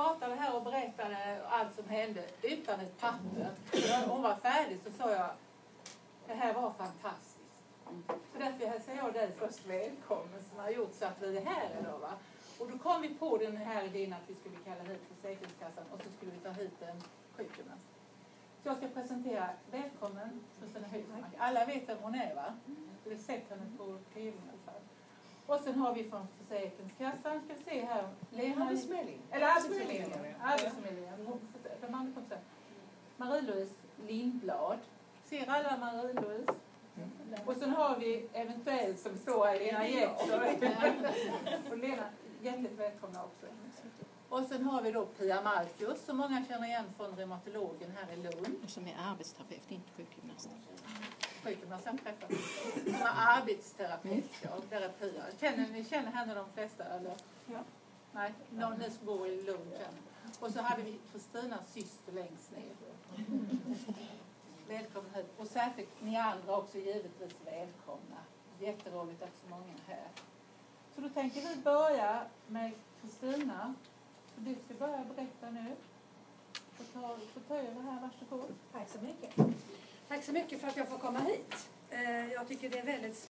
pratade här och berättade allt som hände utan ett papper. När hon var färdig så sa jag, det här var fantastiskt. Så därför hälsar jag dig först välkommen som har gjort så att vi är här idag, va? Och då kom vi på den här idén att vi skulle kalla hit Försäkringskassan och så skulle vi ta hit en sjukgymnast. Så jag ska presentera, välkommen Susanne Husmark. Alla vet vem hon är, va? Du har sett henne på TV i alla fall. Och sen har vi från Försäkringskassan, ska vi se här, Lena Arbetsförmedlingen. Eller Arbetsförmedlingen. Marie-Louise Lindblad. Ser alla Marie-Louise? Och sen har vi eventuellt som står här Lena Jeppsson. Och Lena, hjärtligt välkomna också. Och sen har vi då Pia Malkus som många känner igen från reumatologen här i Lund. Som är arbetsterapeut, inte sjukgymnast. Sjukgymnast jag träffat. Som är arbetsterapeut, ja. Där är Pia. Ni känner henne de flesta, eller? Ja. Nej, någon ni som bor i Lund känner. Och så hade vi Kristinas syster längst ner. Välkommen hit. Och särskilt ni andra också givetvis välkomna. Jätteroligt att så många är här. Så då tänker vi börja med Kristina. Du ska börja berätta nu. Få ta över här, varsågod. Tack så mycket. Tack så mycket för att jag får komma hit. Jag tycker det är väldigt